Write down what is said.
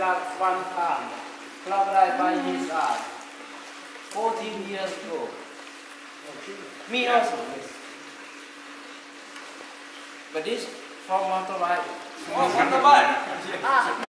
last one time. Crocodile by his eye. 14 years ago. Me also. But this from motorbike. Oh, motorbike.